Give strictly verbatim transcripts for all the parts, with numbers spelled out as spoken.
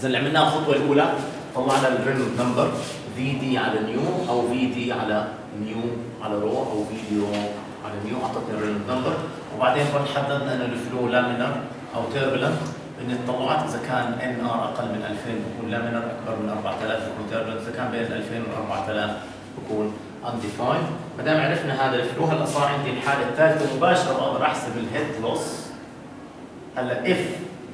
اذا اللي عملناه الخطوه الاولى طلعنا الرينولد نمبر في دي على نيو او في دي على نيو على رو او في دي رو على نيو، اعطتني الرينولد نمبر. وبعدين هون حددنا ان الفلو لامينر او تيربلنت من الطلعات، اذا كان ان ار اقل من ألفين بكون لامينر، اكبر من أربعة آلاف بكون تيربلنت، اذا كان بين ألفين و أربعة آلاف بكون undefined. ما دام عرفنا هذا الفلو، هلا صار عندي الحاله الثالثه مباشره بقدر احسب الهيد لوس. هلا اف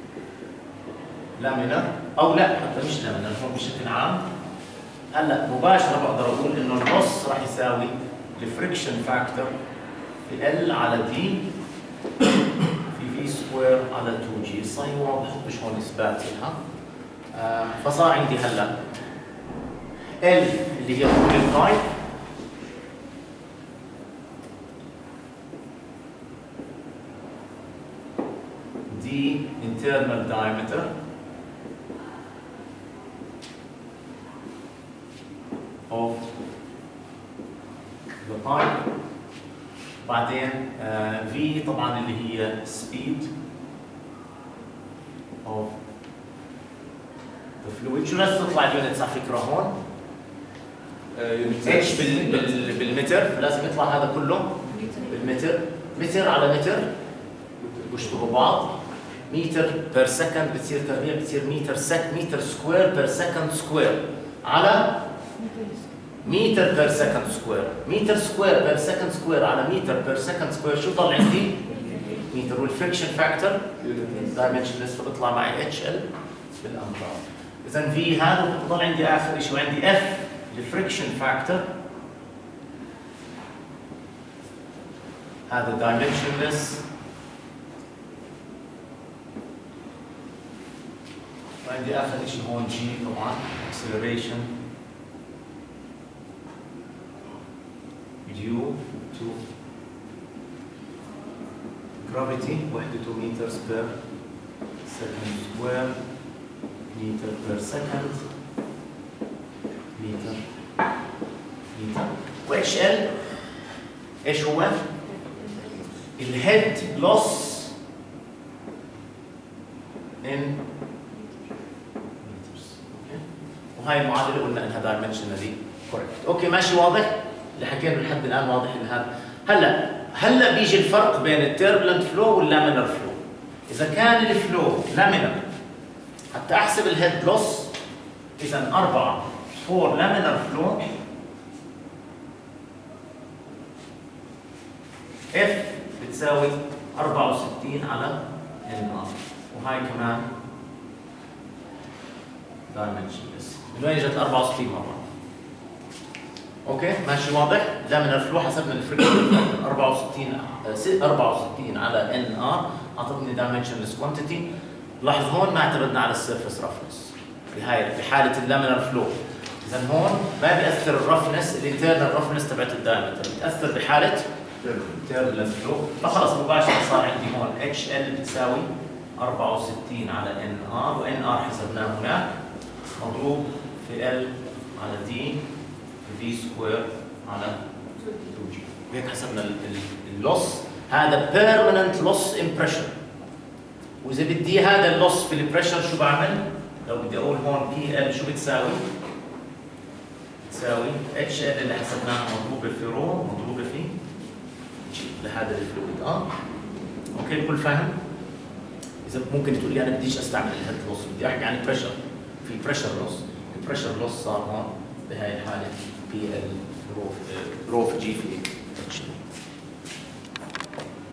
لامينر او لا حتى مش لامينر هون بشكل عام، هلا مباشره بقدر اقول انه النص راح يساوي الفريكشن فاكتور في ال على دي في في سكوير على تو جي. صحيح ما بحطش هون اثبات لها. آه فصار عندي هلا ال اللي هي طول البايب دي internal diameter of the pipe. بعدين آه V طبعا اللي هي speed of the fluid. شو لازم تطلع اليونتس على فكره هون؟ اتش بال بال بالمتر، لازم يطلع هذا كله بالمتر. متر على متر بيشتغلوا بعض. متر بير سكند بتصير تربيع، بتصير متر سك متر سكوير بير سكند سكوير على متر بير سكند سكوير. متر سكوير بير سكند سكوير على متر بير سكند سكوير شو ضل عندي؟ متر. والفريكشن فاكتور دايمنشنلس فبيطلع معي اتش ال بالامتار. اذا في هذا بضل عندي اخر شيء، وعندي اف الفريكشن فاكتور، هذا دايمنشنلس. وعندي اخر شيء هون جي طبعا acceleration due to gravity وحدته meters per second square meter per second meter meter. و اتش ال ايش هو؟ الهيد لوس ان وهي المعادله قلنا انها دايمنشنالي كوريكت. اوكي ماشي واضح؟ اللي حكينا لحد الان واضح ان هذا. هلا هلا بيجي الفرق بين التيربلنت فلو واللامينر فلو. اذا كان الفلو لامينر حتى احسب الهيد لوس، اذا أربعة فور لامينر فلو اف بتساوي أربعة وستين على ان ار، وهاي كمان دايمنشنلس. من وين اجت أربعة وستين مره؟ اوكي ماشي واضح؟ لامينر فلو حسبنا الفريكشن أربعة وستين أربعة وستين على ان ار اعطتني دايمنشنلس كوانتيتي. لاحظ هون ما اعتمدنا على السيرفيس رفنس في هاي في حاله اللامينر فلو. اذا هون ما بياثر الرفنس الانترنال رفنس تبعت الدايمتر، بتاثر بحاله تيربلنت فلو. فخلص مباشره صار عندي هون اتش ال بتساوي أربعة وستين على ان ار، وان ار حسبناه هناك مضروب في ال على دي في سكوير على تو جي. هيك حسبنا اللوس. هذا بيرمننت لوس ان بريشر. واذا بدي هذا اللوس في البريشر شو بعمل؟ لو بدي اقول هون بي ال شو بتساوي؟ بتساوي اتش ال اللي حسبناها مضروبه في رو مضروبه في جي لهذا الفلويد. اه اوكي الكل فاهم؟ اذا ممكن تقول لي انا بديش استعمل الهيد لوس، بدي احكي عن البريشر. في بريشر لوس، البريشر لوس صار هون بهاي الحاله بي ال رو رو في جي في اتش.